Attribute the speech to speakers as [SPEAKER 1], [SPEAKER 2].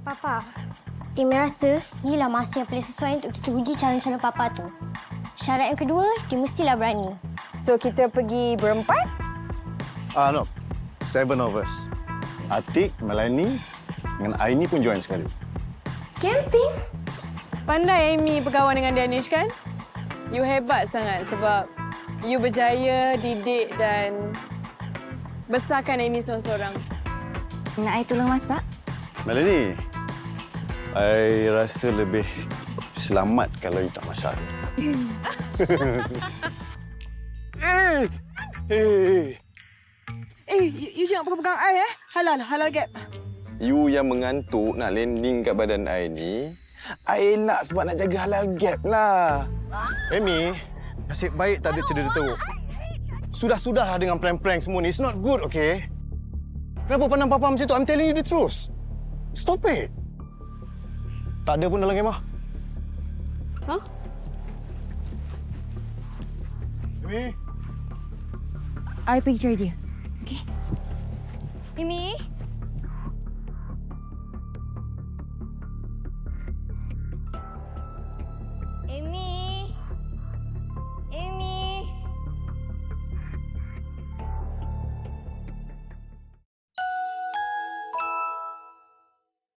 [SPEAKER 1] Papa, Amy rasa inilah masa yang paling sesuai untuk kita uji calon-calon Papa tu. Syarat yang kedua, dia mestilah berani.
[SPEAKER 2] So, kita pergi berempat?
[SPEAKER 3] No. 7 of us. Atik, Melanie dengan Aini pun join sekali.
[SPEAKER 1] Camping?
[SPEAKER 4] Pandai Amy berkawan dengan Danish kan? You hebat sangat sebab you berjaya didik dan besarkan Amy seorang-seorang.
[SPEAKER 2] Nak I tolong masak?
[SPEAKER 3] Melanie, I rasa lebih selamat kalau you tak masak.
[SPEAKER 2] You jangan pegang-pegang I, Halal gap.
[SPEAKER 5] You yang mengantuk nak landing kat badan I ni, I elak sebab nak jaga halal gap lah.
[SPEAKER 3] Amy, nasib baik tak ada cedera teruk. Sudah-sudahlah dengan prank-prank semua ni. It's not good, okay? Kenapa pandang Papa macam tu? I'm telling you the truth. Stop it. Tak ada pun dalam kemah.
[SPEAKER 2] Huh?
[SPEAKER 3] Amy?
[SPEAKER 2] I pergi cari dia. Okay? Mimi?